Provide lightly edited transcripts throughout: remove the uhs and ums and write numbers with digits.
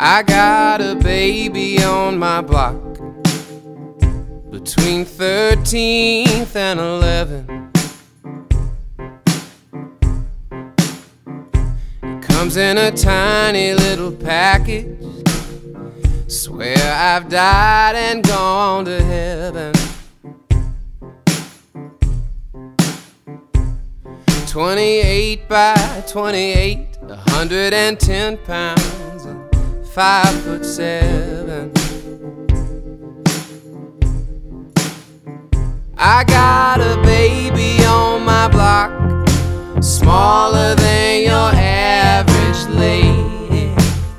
I got a baby on my block between 13th and 11th. It comes in a tiny little package. Swear I've died and gone to heaven. 28 by 28, 110 pounds, and 5'7". I got a baby on my block, smaller than your average lady,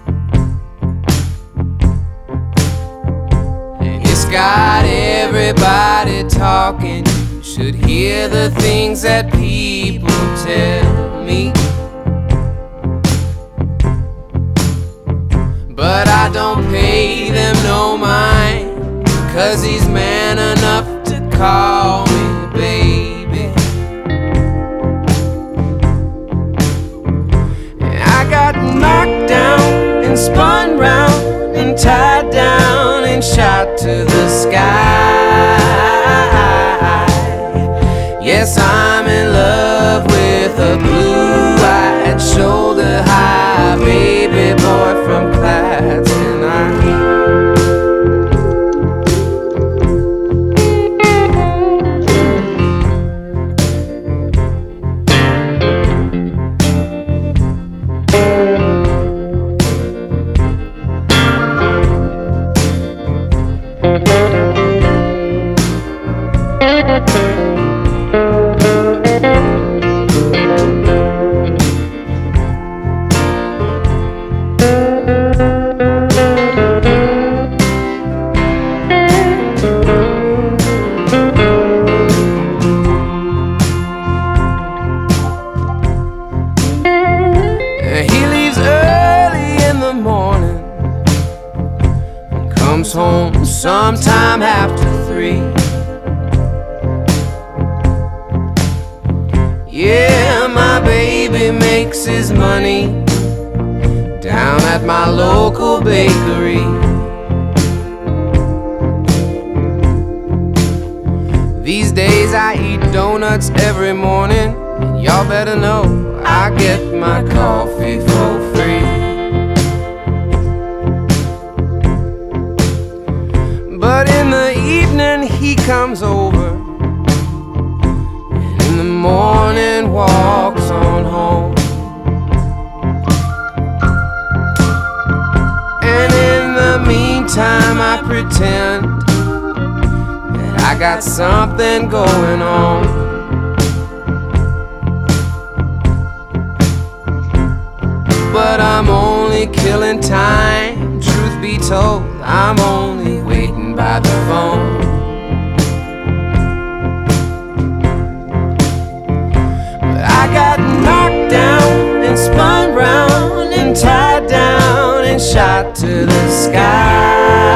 and it's got everybody talking. You should hear the things that people tell me, but I don't pay them no mind, 'cause he's man enough to call me baby. And I got knocked down and spun round and tied down and shot to the sky. Yes, I'm in love with a blue-eyed, shoulder-high baby boy from Clatskanie. Comes home sometime after 3. Yeah, my baby makes his money down at my local bakery. These days I eat donuts every morning, and y'all better know I get my coffee for free. But in the evening he comes over, and in the morning walks on home. And in the meantime I pretend that I got something going on. But I'm only killing time, truth be told, I'm only waiting by the phone. But I got knocked down and spun round and tied down and shot to the sky.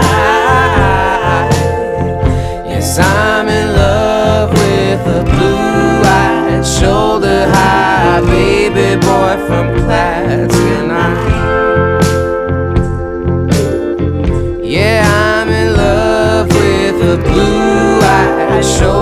Yes, I'm in love with a blue-eyed, shoulder-high baby boy from Clatskanie. Yeah, I'm in love with a blue-eyed, shoulder